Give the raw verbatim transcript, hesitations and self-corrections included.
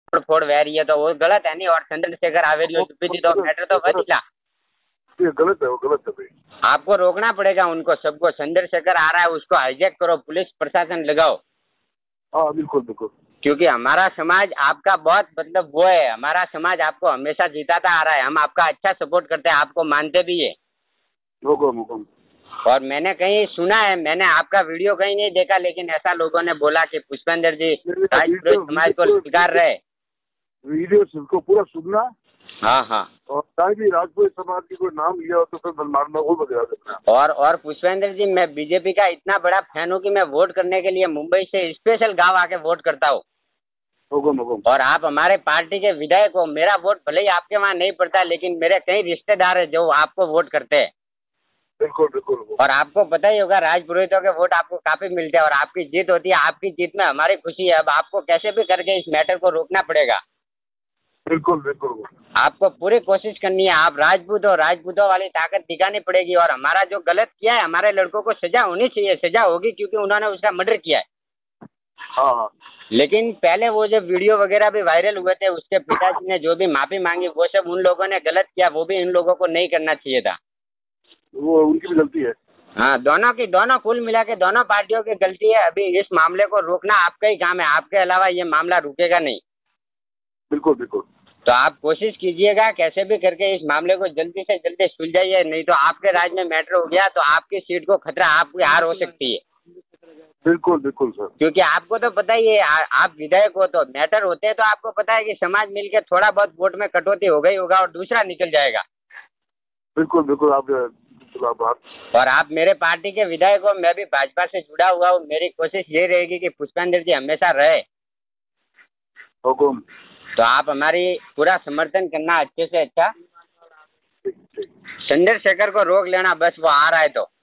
फोड़ वह रही है तो वो गलत है नहीं। और चंद्रशेखर आवेरी तो मैटर तो बदला, ये गलत है, वो गलत है भाई। आपको रोकना पड़ेगा उनको सबको। चंद्रशेखर आ रहा है उसको हाईजैक करो, पुलिस प्रशासन लगाओ। हाँ बिल्कुल बिल्कुल, क्योंकि हमारा समाज आपका बहुत मतलब वो है, हमारा समाज आपको हमेशा जिताता आ रहा है, हम आपका अच्छा सपोर्ट करते हैं, आपको मानते भी है। हुकुम हुकुम। और मैंने कहीं सुना है, मैंने आपका वीडियो कहीं नहीं देखा, लेकिन ऐसा लोगों ने बोला कि पुष्पेंद्र जी राजपुरोहित समाज को स्वीकार रहे। वीडियो को पूरा सुनना। हाँ हाँ। और ताकि राजपूत समाज की कोई नाम लिया हो तो फिर मारना वो बता देना। और और पुष्पेंद्र जी, मैं बीजेपी का इतना बड़ा फैन हूँ कि मैं वोट करने के लिए मुंबई से स्पेशल गांव आके वोट करता हूँ। हुकुम हुकुम। और आप हमारे पार्टी के विधायक हो, मेरा वोट भले ही आपके वहाँ नहीं पड़ता, लेकिन मेरे कई रिश्तेदार है जो आपको वोट करते हैं। बिल्कुल बिल्कुल। और आपको पता ही होगा राजपुरोहितों के वोट आपको काफी मिलते हैं और आपकी जीत होती है। आपकी जीत में हमारी खुशी है। अब आपको कैसे भी करके इस मैटर को रोकना पड़ेगा। बिल्कुल बिल्कुल। आपको पूरी कोशिश करनी है। आप राजपूत हो, राजपूतों वाली ताकत दिखानी पड़ेगी। और हमारा जो गलत किया है, हमारे लड़कों को सजा होनी चाहिए, सजा होगी क्योंकि उन्होंने उसका मर्डर किया है। हाँ हाँ। लेकिन पहले वो जब वीडियो वगैरह भी वायरल हुए थे, उसके पिताजी ने जो भी माफी मांगी, वो सब उन लोगों ने गलत किया, वो भी इन लोगों को नहीं करना चाहिए था। वो उनकी भी गलती है। हाँ, दोनों की, दोनों कुल मिला के दोनों पार्टियों की गलती है। अभी इस मामले को रोकना आपका ही काम है, आपके अलावा ये मामला रुकेगा नहीं। बिल्कुल बिल्कुल। तो आप कोशिश कीजिएगा कैसे भी करके इस मामले को जल्दी से जल्दी सुलझाइए, नहीं तो आपके राज्य में मैटर हो गया तो आपकी सीट को खतरा, आपकी हार हो सकती है। बिल्कुल बिल्कुल सर। क्योंकि आपको तो पता ही है, आप विधायक हो तो मैटर होते हैं तो आपको पता है कि समाज मिलकर थोड़ा बहुत वोट में कटौती हो गई होगा और दूसरा निकल जाएगा। बिल्कुल बिल्कुल। आप और आप मेरे पार्टी के विधायक हो, मैं भी भाजपा से जुड़ा हुआ हूँ। मेरी कोशिश ये रहेगी कि पुष्पेंद्र जी हमेशा रहे। हुकुम। तो आप हमारी पूरा समर्थन करना अच्छे से अच्छा। चंद्रशेखर को रोक लेना बस, वो आ रहा है तो।